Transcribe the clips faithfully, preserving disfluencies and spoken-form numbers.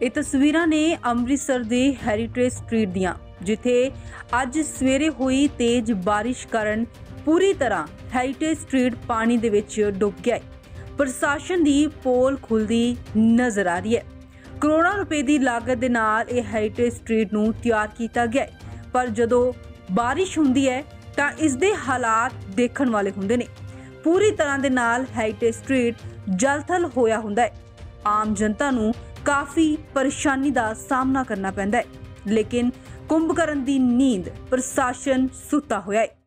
ਇਹ ਤਸਵੀਰਾਂ ਨੇ ਅੰਮ੍ਰਿਤਸਰ ਦੇ ਹੈਰੀਟੇਜ ਸਟਰੀਟ ਦੀਆਂ, ਜਿੱਥੇ ਅੱਜ ਸਵੇਰੇ ਹੋਈ ਤੇਜ਼ ਬਾਰਿਸ਼ ਕਾਰਨ ਪੂਰੀ ਤਰ੍ਹਾਂ ਹੈਰੀਟੇਜ ਸਟਰੀਟ ਪਾਣੀ ਦੇ ਵਿੱਚ ਡੁੱਬ ਗਿਆ ਹੈ। ਪ੍ਰਸ਼ਾਸਨ ਦੀ ਪੋਲ ਖੁੱਲਦੀ ਨਜ਼ਰ ਆ ਰਹੀ ਹੈ। ਕਰੋੜਾਂ ਰੁਪਏ ਦੀ ਲਾਗਤ ਦੇ ਨਾਲ ਇਹ ਹੈਰੀਟੇਜ ਸਟਰੀਟ ਨੂੰ ਤਿਆਰ ਕੀਤਾ ਗਿਆ ਹੈ, ਪਰ ਜਦੋਂ ਬਾਰਿਸ਼ ਹੁੰਦੀ ਹੈ ਤਾਂ ਇਸ ਦੇ ਹਾਲਾਤ ਦੇਖਣ ਵਾਲੇ ਹੁੰਦੇ ਨੇ। ਪੂਰੀ ਤਰ੍ਹਾਂ ਦੇ ਨਾਲ ਹੈਰੀਟੇਜ ਸਟਰੀਟ ਜਲ-ਥਲ ਹੋਇਆ ਹੁੰਦਾ ਹੈ। ਆਮ ਜਨਤਾ ਨੂੰ ਕਾਫੀ ਪਰੇਸ਼ਾਨੀ ਦਾ ਸਾਹਮਣਾ ਕਰਨਾ ਪੈਂਦਾ ਹੈ, ਲੇਕਿਨ ਕੁੰਭਕਰਨ ਦੀ ਨੀਂਦ ਪ੍ਰਸ਼ਾਸਨ ਸੁੱਤਾ ਹੋਇਆ ਹੈ।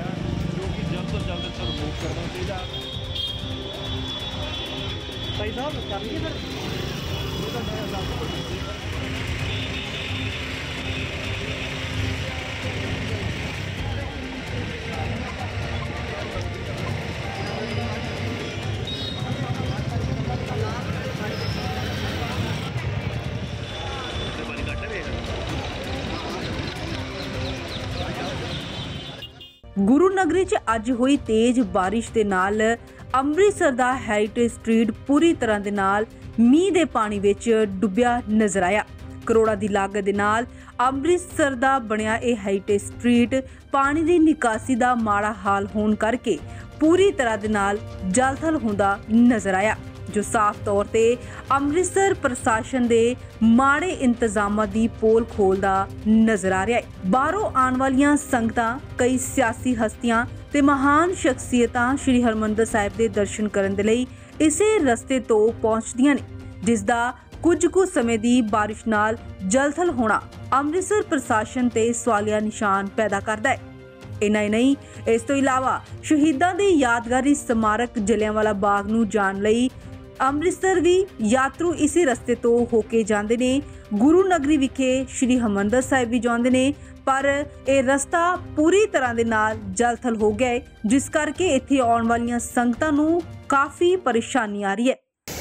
ਗੁਰੂ ਨਗਰੀ 'ਚ ਅੱਜ ਹੋਈ ਤੇਜ਼ ਬਾਰਿਸ਼ ਦੇ ਨਾਲ ਅੰਮ੍ਰਿਤਸਰ ਦਾ ਹੈਰੀਟੇਜ ਸਟਰੀਟ ਪੂਰੀ ਤਰ੍ਹਾਂ ਦੇ ਨਾਲ ਮੀਂਹ ਦੇ ਪਾਣੀ ਵਿੱਚ ਡੁੱਬਿਆ ਨਜ਼ਰ ਆਇਆ। ਕਰੋੜਾਂ ਦੀ ਲਾਗਤ ਦੇ ਨਾਲ ਅੰਮ੍ਰਿਤਸਰ ਦਾ ਬਣਿਆ ਇਹ ਹੈਰੀਟੇਜ ਸਟਰੀਟ ਪਾਣੀ ਦੀ ਨਿਕਾਸੀ ਦਾ ਮਾੜਾ ਹਾਲ ਹੋਣ ਕਰਕੇ ਪੂਰੀ ਤਰ੍ਹਾਂ ਦੇ ਨਾਲ ਜਲ-ਥਲ ਹੁੰਦਾ ਨਜ਼ਰ ਆਇਆ, ਜੋ ਸਾਫ਼ ਤੌਰ ਤੇ ਅੰਮ੍ਰਿਤਸਰ ਪ੍ਰਸ਼ਾਸਨ ਦੇ ਮਾੜੇ ਇੰਤਜ਼ਾਮਾਂ ਦੀ ਪੋਲ ਖੋਲਦਾ ਨਜ਼ਰ ਆ ਰਿਹਾ ਹੈ। ਬਾਹਰੋਂ ਆਉਣ ਵਾਲੀਆਂ ਸੰਗਤਾਂ, ਕਈ ਸਿਆਸੀ ਹਸਤੀਆਂ ਤੇ ਮਹਾਨ ਸ਼ਖਸੀਅਤਾਂ ਸ਼੍ਰੀ ਹਰਿਮੰਦਰ ਸਾਹਿਬ ਦੇ ਦਰਸ਼ਨ ਕਰਨ ਦੇ ਲਈ ਇਸੇ ਰਸਤੇ ਤੋਂ ਪਹੁੰਚਦੀਆਂ ਨੇ, ਜਿਸ ਦਾ ਕੁਝ ਕੁ ਸਮੇਂ ਦੀ ਬਾਰਿਸ਼ ਨਾਲ ਜਲ-ਥਲ ਹੋਣਾ ਅੰਮ੍ਰਿਤਸਰ ਪ੍ਰਸ਼ਾਸਨ ਤੇ ਸਵਾਲੀਆ ਨਿਸ਼ਾਨ ਪੈਦਾ ਕਰਦਾ ਹੈ। ਇਨਾ ਹੀ ਨਹੀਂ, ਇਸ ਤੋਂ ਇਲਾਵਾ ਸ਼ਹੀਦਾਂ ਦੇ ਯਾਦਗਾਰੀ ਸਮਾਰਕ ਜਲਿਆਂਵਾਲਾ ਬਾਗ ਨੂੰ ਜਾਣ ਲਈ ਅੰਮ੍ਰਿਤਸਰ ਵੀ ਯਾਤਰੂ ਇਸੇ ਰਸਤੇ ਤੋਂ ਹੋ ਕੇ ਜਾਂਦੇ ਨੇ। ਗੁਰੂ ਨਗਰੀ ਵਿਖੇ ਸ਼੍ਰੀ ਹਰਿਮੰਦਰ ਸਾਹਿਬ ਵੀ ਜਾਂਦੇ ਨੇ, ਪਰ ਇਹ ਰਸਤਾ ਪੂਰੀ ਤਰ੍ਹਾਂ ਦੇ ਨਾਲ ਜਲ-ਥਲ ਹੋ ਗਿਆ ਹੈ, ਜਿਸ ਕਰਕੇ ਇੱਥੇ ਆਉਣ ਵਾਲੀਆਂ ਸੰਗਤਾਂ ਨੂੰ ਕਾਫੀ ਪਰੇਸ਼ਾਨੀ ਆ ਰਹੀ ਹੈ।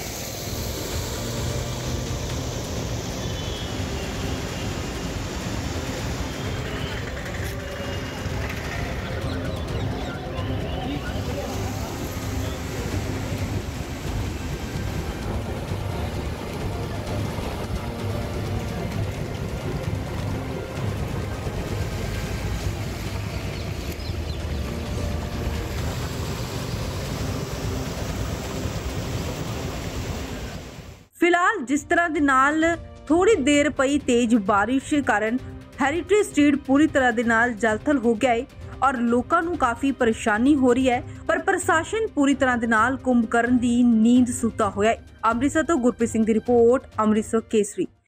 ਫਿਲਹਾਲ ਜਿਸ ਤਰ੍ਹਾਂ ਦੇ ਨਾਲ ਥੋੜੀ ਦੇਰ ਪਈ ਤੇਜ਼ ਬਾਰਿਸ਼ ਕਾਰਨ ਹੈਰੀਟੇਜ ਸਟਰੀਟ ਪੂਰੀ ਤਰ੍ਹਾਂ ਦੇ ਨਾਲ ਜਲ-ਥਲ ਹੋ ਗਿਆ ਹੈ ਔਰ ਲੋਕਾਂ ਨੂੰ ਕਾਫੀ ਪਰੇਸ਼ਾਨੀ ਹੋ ਰਹੀ ਹੈ, ਪਰ ਪ੍ਰਸ਼ਾਸਨ ਪੂਰੀ ਤਰ੍ਹਾਂ ਦੇ ਨਾਲ ਕੁੰਭਕਰਨ ਦੀ ਨੀਂਦ ਸੁੱਤਾ ਹੋਇਆ ਹੈ। ਅੰਮ੍ਰਿਤਸਰ ਤੋਂ ਗੁਰਪ੍ਰੀਤ ਸਿੰਘ ਦੀ ਰਿਪੋਰਟ, ਅੰਮ੍ਰਿਤਸਰ ਕੇਸਰੀ।